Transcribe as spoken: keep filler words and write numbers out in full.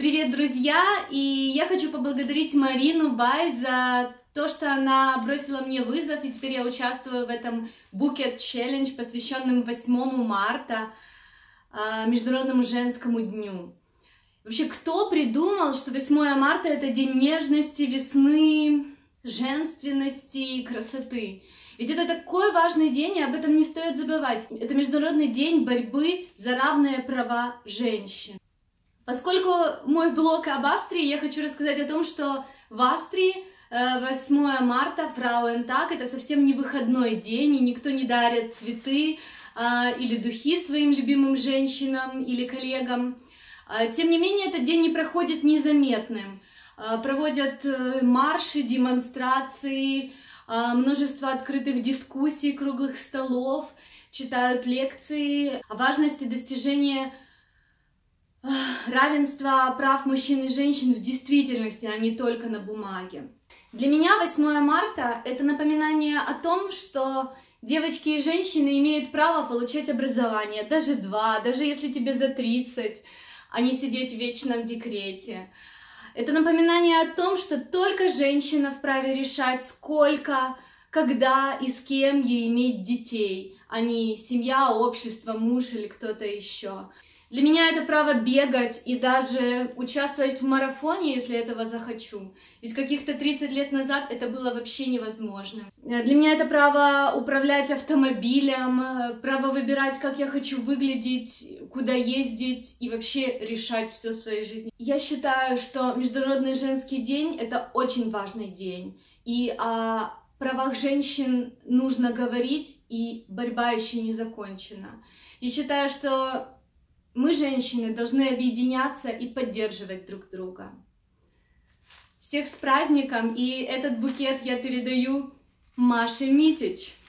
Привет, друзья! И я хочу поблагодарить Марину Бай за то, что она бросила мне вызов, и теперь я участвую в этом Bucket Challenge, посвященном восьмому марта, Международному женскому дню. Вообще, кто придумал, что восьмое марта — это день нежности, весны, женственности, красоты? Ведь это такой важный день, и об этом не стоит забывать. Это Международный день борьбы за равные права женщин. Поскольку мой блог об Австрии, я хочу рассказать о том, что в Австрии восьмое марта, Фрауентаг, это совсем не выходной день, и никто не дарит цветы э, или духи своим любимым женщинам или коллегам. Тем не менее, этот день не проходит незаметным. Проводят марши, демонстрации, множество открытых дискуссий, круглых столов, читают лекции о важности достижения равенства прав мужчин и женщин в действительности, а не только на бумаге. Для меня восьмое марта — это напоминание о том, что девочки и женщины имеют право получать образование, даже два, даже если тебе за тридцать, а не сидеть вечно в декрете. Это напоминание о том, что только женщина вправе решать, сколько, когда и с кем ей иметь детей, а не семья, общество, муж или кто-то еще. Для меня это право бегать и даже участвовать в марафоне, если этого захочу. Ведь каких-то тридцать лет назад это было вообще невозможно. Для меня это право управлять автомобилем, право выбирать, как я хочу выглядеть, куда ездить и вообще решать все в своей жизни. Я считаю, что Международный женский день — это очень важный день. И о правах женщин нужно говорить, и борьба еще не закончена. Я считаю, что мы, женщины, должны объединяться и поддерживать друг друга. Всех с праздником, и этот букет я передаю Маше Митич.